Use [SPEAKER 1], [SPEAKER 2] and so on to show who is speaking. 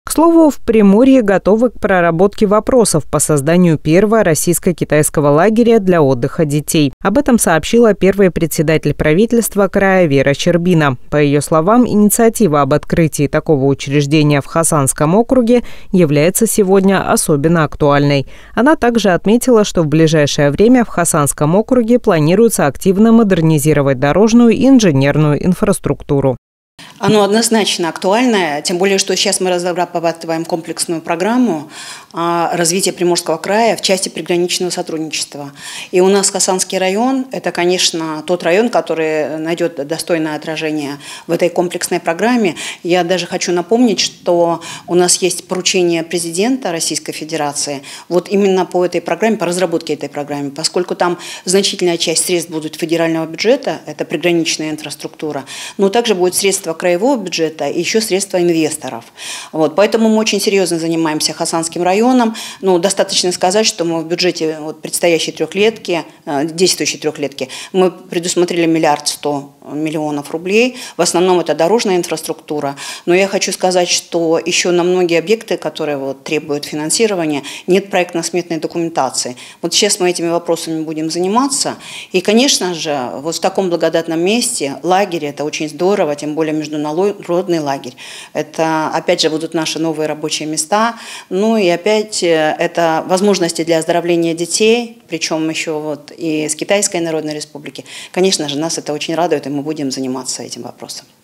[SPEAKER 1] К слову, в Приморье готовы к проработке вопросов по созданию первого российско-китайского лагеря для отдыха детей. Об этом сообщила первый председатель правительства края Вера Щербина. По ее словам, инициатива об открытии такого учреждения в Хасанском округе является сегодня особенно актуальной. Она также отметила, что в ближайшее время в Хасанском округе планируется активно модернизировать дорожную и инженерную инфраструктуру.
[SPEAKER 2] Оно однозначно актуальное, тем более, что сейчас мы разрабатываем комплексную программу развития Приморского края в части приграничного сотрудничества. И у нас Хасанский район – это, конечно, тот район, который найдет достойное отражение в этой комплексной программе. Я даже хочу напомнить, что у нас есть поручение президента Российской Федерации вот именно по этой программе, по разработке этой программы, поскольку там значительная часть средств будет федерального бюджета, это приграничная инфраструктура, но также будет средства краевого бюджета и еще средства инвесторов. Вот, поэтому мы очень серьезно занимаемся Хасанским районом. Ну, достаточно сказать, что мы в бюджете предстоящей трехлетки, действующей трехлетки, мы предусмотрели 1 100 000 000 рублей. В основном это дорожная инфраструктура. Но я хочу сказать, что еще на многие объекты, которые требуют финансирования, нет проектно-сметной документации. Вот сейчас мы этими вопросами будем заниматься. И, конечно же, вот в таком благодатном месте лагерь – это очень здорово, тем более международный лагерь. Это, опять же, будут наши новые рабочие места. Ну и опять это возможности для оздоровления детей, причем еще и с Китайской Народной Республики. Конечно же, нас это очень радует, и мы будем заниматься этим вопросом.